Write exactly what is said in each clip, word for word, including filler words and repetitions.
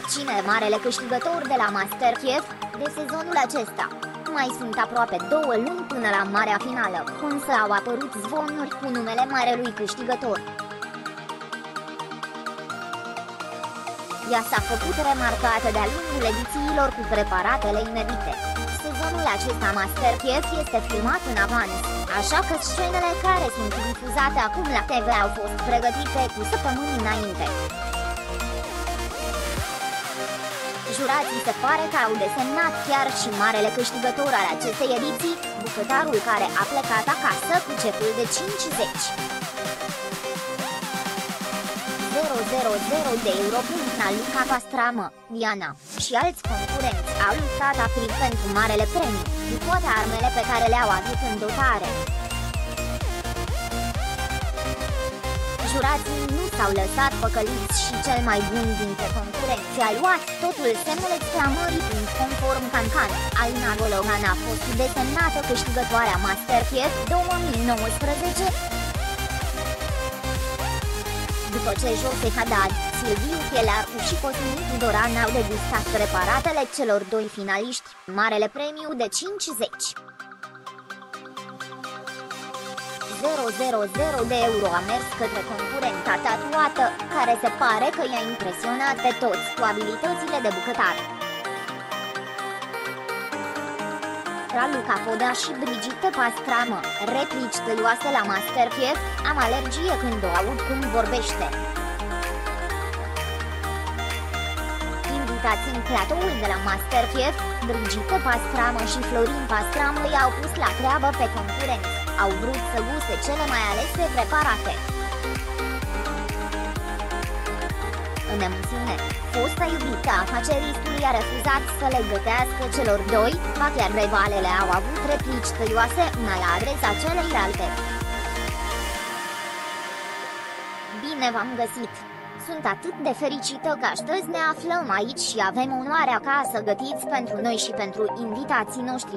cine e marele câștigător de la MasterChef de sezonul acesta. Mai sunt aproape două luni până la marea finală, însă au apărut zvonuri cu numele marelui câștigător. Ea s-a făcut remarcată de-a lungul edițiilor cu preparatele inedite. Sezonul acesta MasterChef este filmat în avans, așa că scenele care sunt difuzate acum la T V au fost pregătite cu săptămâni înainte. Jurații se pare că au desemnat chiar și marele câștigător al acestei ediții, bucătarul care a plecat acasă cu ceful de cincizeci de euro. Luca Pastramă, Diana și alți concurenți au luptat aprig pentru marele premiu, cu toate armele pe care le-au avut în dotare. Jurații nu s-au lăsat păcăliți și cel mai bun dintre concurenți a luat totul semnul exclamării. Conform Cancan, Alina Gologan a fost desemnată câștigătoarea MasterChef două mii nouăsprezece. După ce Jose Haddad, Silviu Chelaru și Cosmin Tudoran au degustat preparatele celor doi finaliști, marele premiu de cincizeci de euro a mers către concurenta tatuată, care se pare că i-a impresionat pe toți cu abilitățile de bucătar. Raluca Podea și Brigitte Pastramă, replici tăioase la MasterChef, am alergie când o aud cum vorbește. Invitați în platoul de la MasterChef, Brigitte Pastramă și Florin Pastramă i-au pus la treabă pe concurenți, au vrut să guste cele mai alese preparate. În emisiune, fosta iubită a afaceristului a refuzat să le gătească celor doi, ba chiar rivalele au avut replici tăioase una la adresa celeilalte. Bine v-am găsit! Sunt atât de fericită că astăzi ne aflăm aici și avem onoarea ca să gătiți pentru noi și pentru invitații noștri.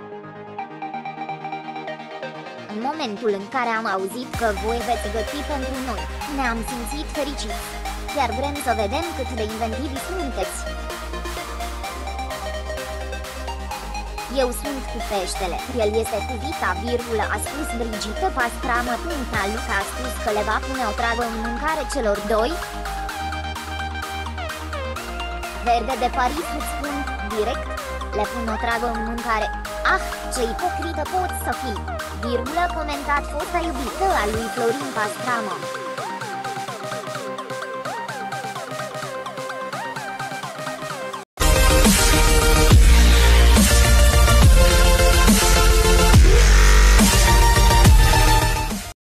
În momentul în care am auzit că voi veți găti pentru noi, ne-am simțit fericiți. Chiar vrem să vedem cât de inventivi sunteți. Eu sunt cu peștele, el este cu vita, virgulă, a spus Brigitte Pastramă. Luca a spus că le va pune o travă în mâncare celor doi. Verde de Paris îți spun, direct, le pun o travă în mâncare. Ah, ce ipocrită poți să fii, virgulă, comentat fosta iubită a lui Florin Pastramă.